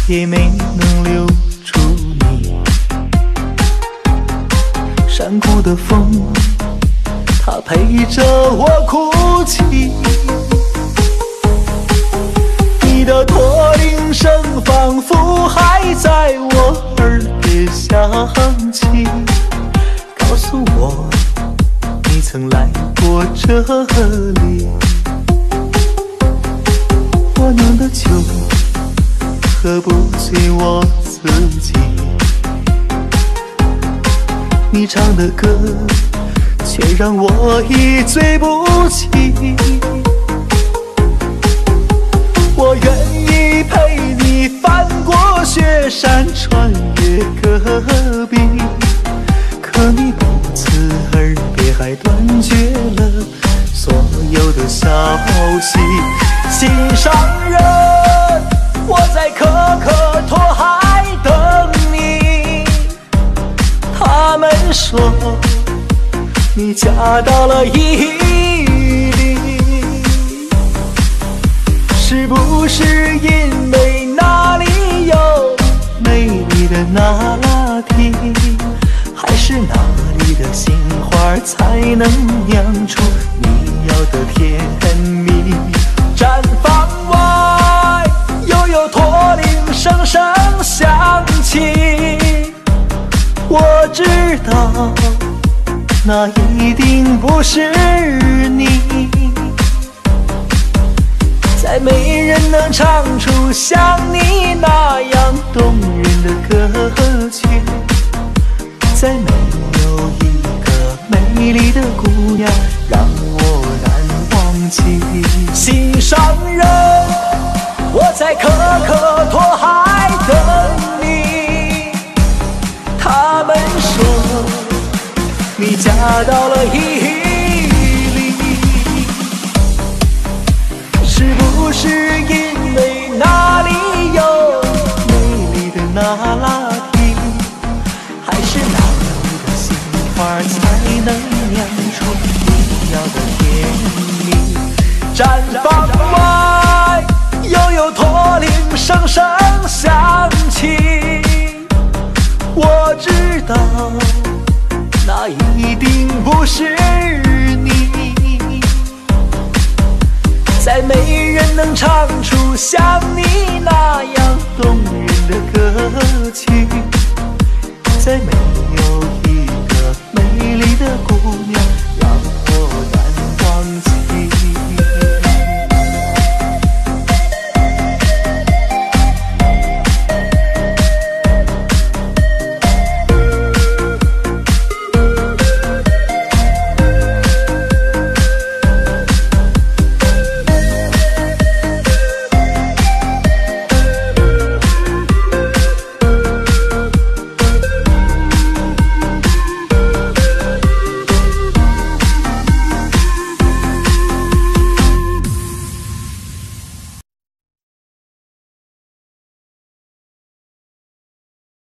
也没能留住你。山谷的风，它陪着我哭泣。你的驼铃声仿佛还在我耳边响起，告诉我你曾来过这里。我酿的酒喝不醉我自己，你唱的歌却让我一醉不起。我愿意陪你翻过雪山，穿越戈壁，可你不辞而别，还断绝了所有的消息。心上人，我在可可托海等你。他们说你嫁到了伊犁，是不是因为那里有美丽的那拉提，还是那里的杏花才能酿出你要的甜蜜？毡房外又有驼铃声声响起，我知道那一定不是你，再没人能唱出像你那样动人的歌曲，再没有一个美丽的姑娘让我难忘记。心上人，我在可可托海等你。他们说你嫁到了伊犁，是不是因为那里有美丽的那拉提，还是那里的杏花才能酿出你要的甜蜜？毡房外又有驼铃声声响起，我知道那一定不是你，再没人能唱出像你那样动人的歌曲，再没有一个美丽的姑娘